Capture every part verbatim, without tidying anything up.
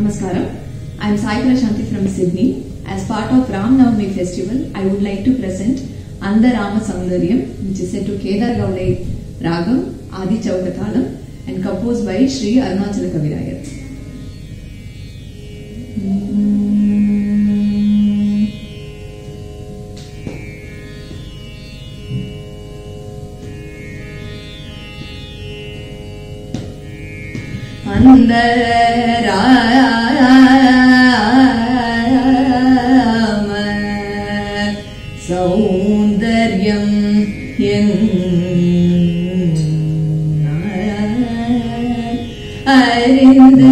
Namaskaram. I am Prashanthi from Sydney. As part of RAMANAVAMI festival, I would like to present Andarama Soundaryam, which is set to Kedaragowlai Ragam, Aadi, Chowka and composed by Sri Arunachala Kavirayar. Andarama Soundaryam Arindu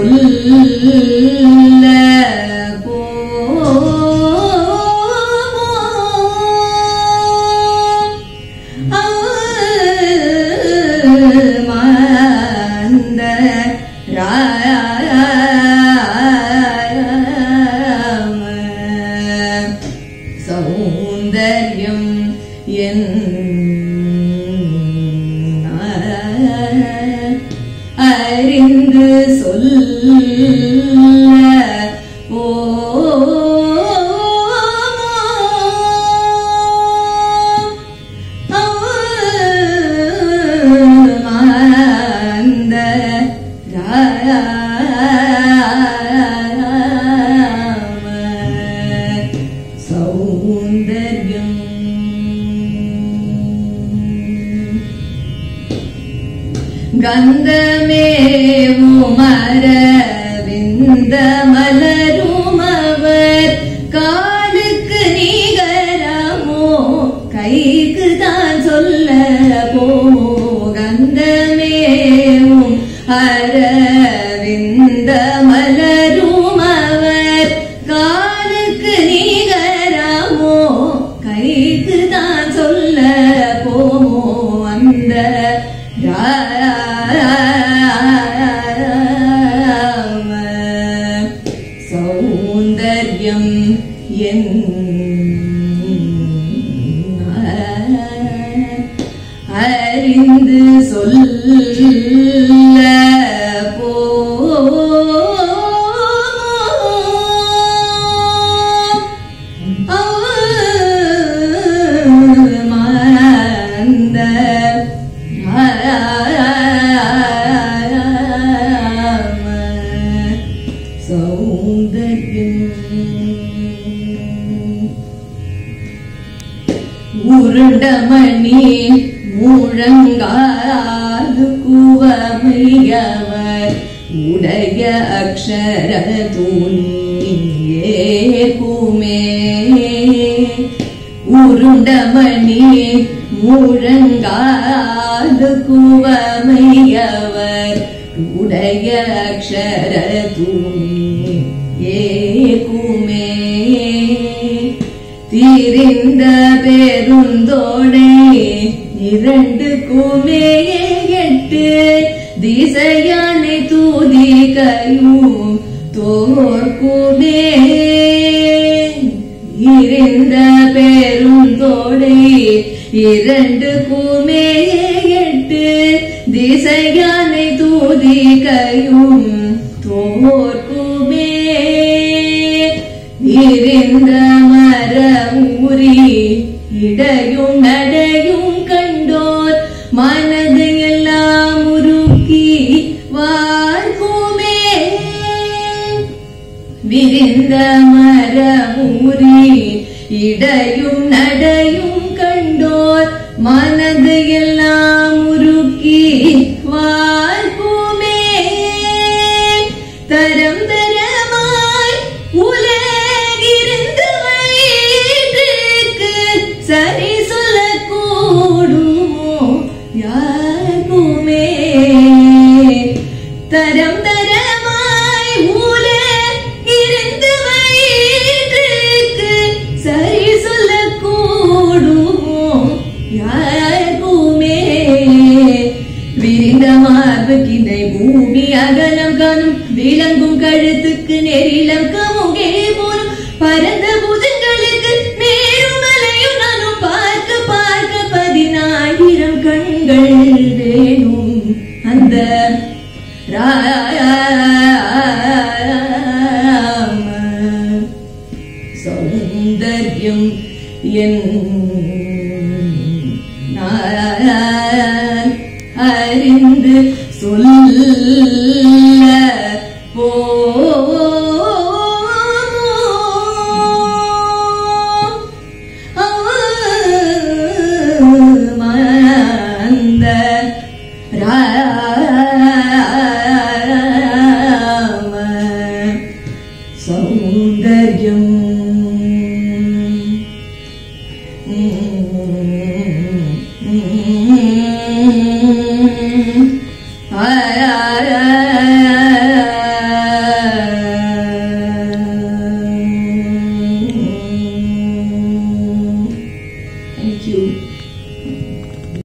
solla Soundaryam yen arindu solla Gandhamevum aravindamalrumavar kaalukku nigaramo kaikku thaan sollavo Gandhamevum aravindamalrumavar kaalukku nigaramo kaikku thaan sollavo anda Soundaryam yen arindu solla Urundamani Murangalu Kuvamayavar Udaya Akshara Tuniye Kume Urundamani Murangalu Kuvamayavar Udaya Akshara Tuniye Kume தீரிந்த பெருந்தோடை இரண்டுக்குமே எட்டு திசையானை தூதி கையும் தோற்குமே தீரிந்த பெருந்தோடை இரண்டுக்குமே எட்டு திசையானை தூதி கையும் தோற்குமே இருந்த மரஊரி இடையும் நடையும் கண்டோர் மனது எல்லாம் உருக்கி வாழ்க்குமே விரிந்த மரஊரி இடையும் நடையும் கண்டோர் மனது எல்லாம் உருக்கி வாழ்க்குமே தரம் தரமாய் உலகிருந்து வயிற்றுக்கு சரி சொல்லக்கூடுமோ யாருக்குமே தரம் தரமாய் உலகிருந்து வயிற்றுக்கு சரி சொல்லக்கூடுமோ யாருக்குமே விரிந்த மார்பு கிணை பூமி அகலம் காணும் விளங்கும் கழுத்துக்கு நெறிலம் கமுகே போரும் பரந்த புஜங்களுக்கு மேருமலையும் நானும் பார்க்க பார்க்க பதினாயிரம் கண்கள் வேணும் அந்த நான் அறிந்து சொல்ல போ Soundaryam ah